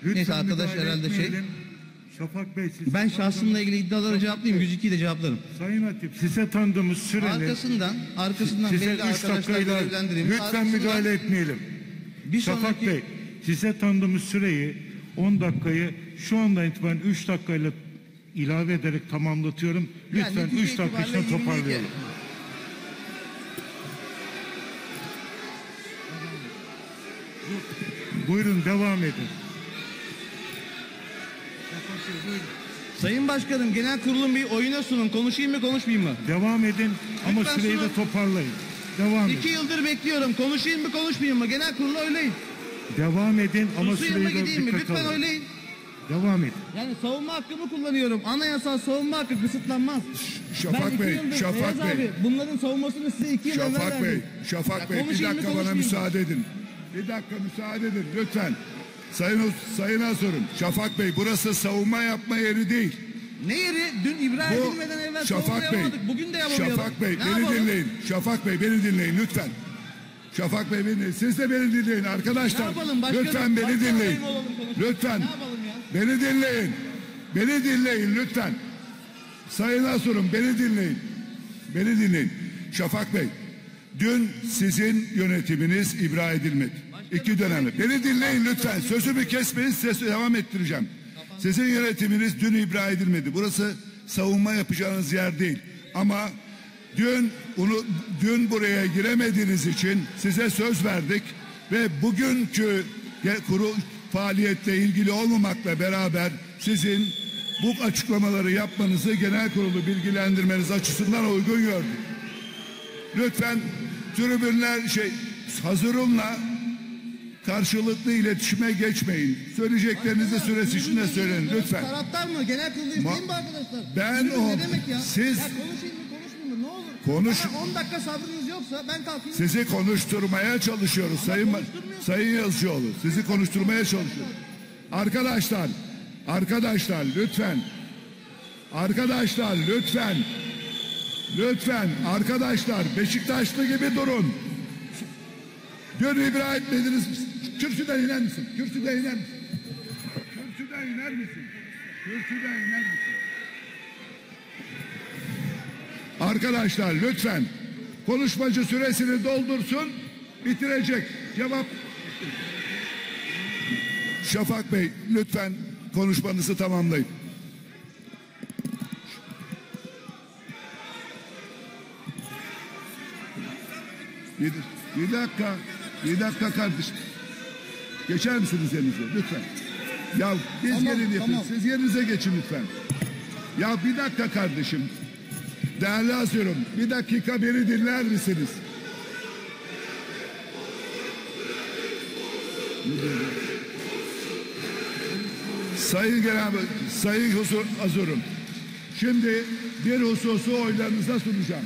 Neyse arkadaş herhalde Şafak Bey, ben şahsımla ilgili iddiaları cevaplayayım. 102'yi de cevaplarım. Sayın Hatip, size tanıdığımız sürenin Arkasından size belli 3 arkadaşlar dakikayla görevlendireyim. lütfen müdahale etmeyelim. Şafak Bey, size tanıdığımız süreyi 10 dakikayı şu anda itibaren 3 dakikayla ilave ederek tamamlatıyorum. Lütfen 3 dakika içinde toparlayalım. Buyurun, devam edin. Sayın Başkanım, genel kurulun bir oyuna sunun. Konuşayım mı konuşmayayım mı? Devam edin ama Lütfen süreyi sunun. de toparlayın. Devam edin. 2 yıldır bekliyorum. Konuşayım mı konuşmayayım mı? Genel kurulu oylayın. Devam edin ama Susayım mı süreyi de gideyim mi? dikkat Lütfen alın. oylayın. Devam edin. Yani savunma hakkımı kullanıyorum. Anayasal savunma hakkı kısıtlanmaz. Şafak Bey, Şafak Beyaz Bey. abi, bunların savunmasını size 2 yıl evvel Şafak Bey, verdim. Şafak Bey, bir konuşayım mı, dakika bana konuşmayayım mı? müsaade edin. Bir dakika müsaade edin lütfen. Sayın sorun. Şafak Bey, burası savunma yapma yeri değil. Ne yeri? Dün ibra edilmeden evvel savunma yapamadık. Bugün de yapamayalım. Şafak Bey, Ne beni yapalım? dinleyin. Şafak Bey, beni dinleyin lütfen. Şafak Bey, beni dinleyin. Siz de beni dinleyin arkadaşlar. Ne yapalım başkanım? Lütfen beni Başka dinleyin. adayım olalım, konuşalım. Lütfen. Ne yapalım ya? Beni dinleyin. Beni dinleyin lütfen. Sayın Asur'um, beni dinleyin. Beni dinleyin. Şafak Bey, dün sizin yönetiminiz ibra edilmedi. 2 dönemde. Beni dinleyin lütfen. Sözümü kesmeyin, sesi devam ettireceğim. Sizin yönetiminiz dün ibra edilmedi. Burası savunma yapacağınız yer değil. Ama dün buraya giremediğiniz için size söz verdik ve bugünkü kurul faaliyetle ilgili olmamakla beraber sizin bu açıklamaları yapmanızı genel kurulu bilgilendirmeniz açısından uygun gördük. Lütfen tribünler hazırınla karşılıklı iletişime geçmeyin. Söyleyeceklerinizi süresi içinde söyleyin lütfen. Taraftar mı? Genel kurulu izleyin mi arkadaşlar? Ben Ne demek ya? siz ya konuşayım mı konuşmayayım mı? Ne olur? Konuş. Bana 10 dakika sabrınız yoksa ben kalkayım. Sizi konuşturmaya çalışıyoruz Sayın Yazıcıoğlu. Sizi konuşturmaya çalışıyoruz. Arkadaşlar lütfen. Lütfen arkadaşlar Beşiktaşlı gibi durun. Dün ibra etmediniz. Kürsüden iner misin? Arkadaşlar lütfen. Konuşmacı süresini doldursun. Bitirecek. Cevap. Şafak Bey lütfen konuşmanızı tamamlayın. Bir dakika kardeşim. Geçer misiniz yerinize lütfen? Ya gelin yapın. Siz yerinize geçin lütfen. Ya bir dakika kardeşim. Değerli Asya'm, bir dakika beni dinler misiniz? Sayın Azur'um, şimdi bir hususu oylarınıza sunacağım.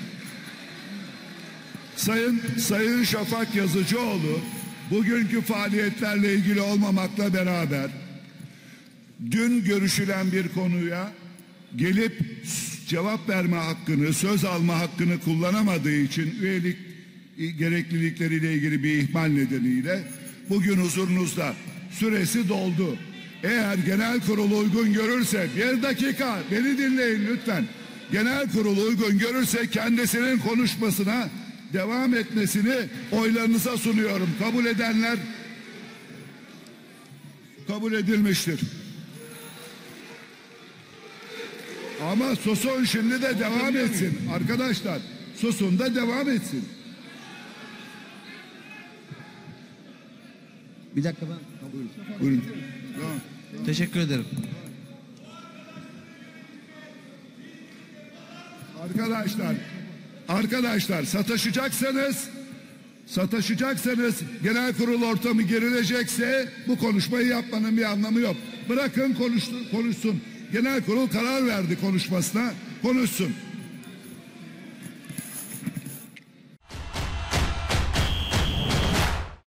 Sayın Şafak Yazıcıoğlu bugünkü faaliyetlerle ilgili olmamakla beraber dün görüşülen bir konuya gelip cevap verme hakkını, söz alma hakkını kullanamadığı için üyelik gereklilikleriyle ilgili bir ihmal nedeniyle bugün huzurunuzda süresi doldu. Eğer genel kurul uygun görürse, bir dakika beni dinleyin lütfen. Genel kurul uygun görürse kendisinin konuşmasına devam etmesini oylarınıza sunuyorum. Kabul edenler kabul edilmiştir. Ama susun şimdi de devam etsin. Arkadaşlar susun da devam etsin. Bir dakika ben. Buyurun. Teşekkür ederim. Arkadaşlar sataşacaksanız genel kurul ortamı gerilecekse bu konuşmayı yapmanın bir anlamı yok. Bırakın konuşsun. Genel kurul karar verdi konuşmasına. Konuşsun.